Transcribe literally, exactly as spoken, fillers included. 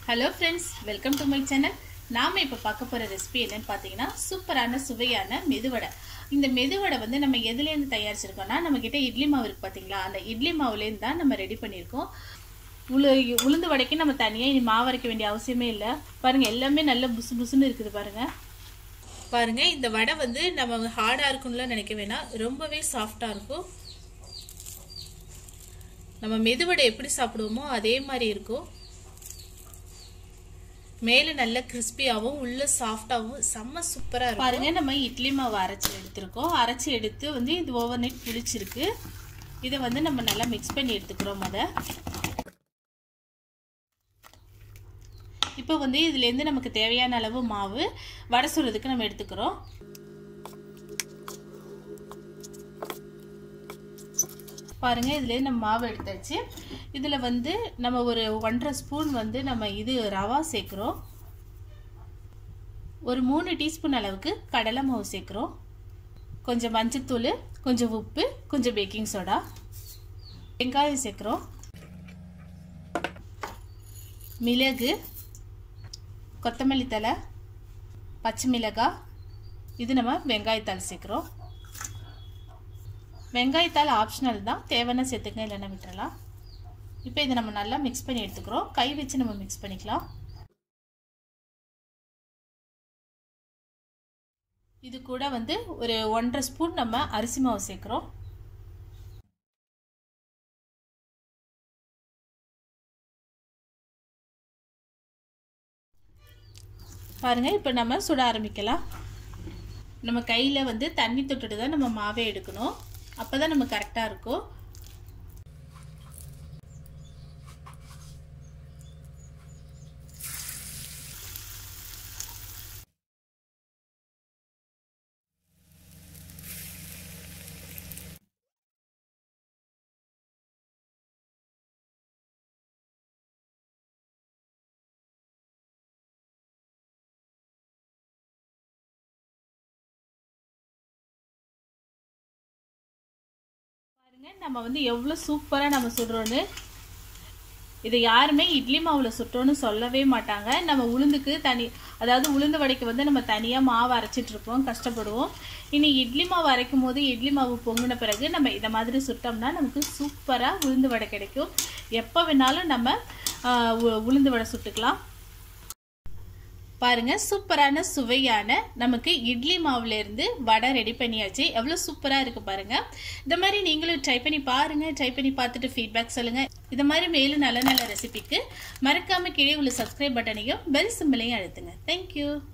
Hello friends, welcome to my channel. நாம இப்ப பார்க்க போற ரெசிபி என்னன்னு பாத்தீங்கன்னா சூப்பரான சுவையான மெதுவடை. இந்த மெதுவடை வந்து நம்ம எதில இருந்து தயாரிச்சிருக்கோம்னா நம்மகிட்ட இட்லி மாவு இருக்கு பாத்தீங்களா, அந்த இட்லி மாவுல இருந்து தான் நம்ம ரெடி பண்ணிருக்கோம். உளுந்து வடைக்கு நம்ம தனியா இனி மாவு அரைக்க வேண்டிய அவசியமே இல்ல. பாருங்க எல்லாமே நல்ல புசு புசுன்னு இருக்குது பாருங்க. பாருங்க இந்த வடை வந்து நம்ம ஹார்டா இருக்கும்னு நினைக்க வேணாம், ரொம்பவே சாஃப்ட்டா இருக்கும். நம்ம மெதுவடை எப்படி சாப்பிடுவோமோ அதே மாதிரி இருக்கும். மேல நல்ல கிறிஸ்பியாவும் உள்ள சாஃப்ட்டாவும் செம்ம சூப்பரா இருக்கும். பாருங்க நம்ம இட்லி மாவு அரைச்சு எடுத்துறோம். அரைச்சு எடுத்து வந்து இது ஓவர் நைட் புளிச்சிருக்கு. இத வந்து நம்ம நல்லா mix பண்ணி எடுத்துக்கிறோம் மொத. இப்போ வந்து இதுல இருந்து நமக்கு தேவையான அளவு மாவு வடை சுடுறதுக்கு நம்ம எடுத்துக்கிறோம். பாருங்க இதுல நம்ம மாவு எடுத்தாச்சு. இதுல வந்து நம்ம ஒரு ஒன்றரை ஸ்பூன் வந்து நம்ம இது ரவா சேர்க்கிறோம். ஒரு மூணு டீஸ்பூன் அளவுக்கு கடலை மாவு சேர்க்கிறோம். கொஞ்சம் மஞ்சள் தூள், கொஞ்சம் உப்பு, கொஞ்சம் பேக்கிங் சோடா, வெங்காயம் சேர்க்கிறோம், மிளகு, கொத்தமல்லி தழை, பச்சை மிளகாய், இது நம்ம வெங்காயத்தாள் சேர்க்கிறோம். வெங்காயத்தாள் ஆப்ஷனல் தான், தேவையான சேர்த்துங்க இல்லைன்னா விட்டுறலாம். இப்போ இதை நம்ம நல்லா மிக்ஸ் பண்ணி எடுத்துக்கிறோம். கை வச்சு நம்ம மிக்ஸ் பண்ணிக்கலாம். இது கூட வந்து ஒரு ஒன்றரை ஸ்பூன் நம்ம அரிசி மாவு சேர்க்கிறோம். பாருங்க இப்போ நம்ம சுட ஆரம்பிக்கலாம். நம்ம கையில் வந்து தண்ணி தொட்டுட்டு தான் நம்ம மாவே எடுக்கணும், அப்பதான் நம்ம கரெக்டா இருக்கும். நம்ம வந்து எவ்வளவு சூப்பரா நம்ம சுடுறோம்னு. இதை யாருமே இட்லி மாவுல சுட்டோன்னு சொல்லவே மாட்டாங்க. நம்ம உளுந்துக்கு தனி, அதாவது உளுந்து வடைக்கு வந்து நம்ம தனியா மாவு அரைச்சிட்டு இருப்போம், கஷ்டப்படுவோம். இனி இட்லி மாவு அரைக்கும் போது இட்லி மாவு பொங்குன பிறகு நம்ம இதை மாதிரி சுட்டோம்னா நமக்கு சூப்பரா உளுந்து வடை கிடைக்கும். எப்போ வேணாலும் நம்ம உளுந்து வடை சுட்டுக்கலாம். பாருங்க சூப்பரான சுவையான நமக்கு இட்லி மாவுல இருந்து வடை ரெடி பண்ணியாச்சு. எவ்வளவு சூப்பரா இருக்கு பாருங்க. இந்த மாதிரி நீங்களும் ட்ரை பண்ணி பாருங்க. ட்ரை பண்ணி பார்த்துட்டு ஃபீட்பேக் சொல்லுங்க. இந்த மாதிரி மேலும் நல்ல நல்ல ரெசிபிக்கு மறக்காம கீழே உள்ள சப்ஸ்கிரைப் பட்டனையும் பெல் சிம்பலையும் அழுத்துங்க. தேங்க்யூ.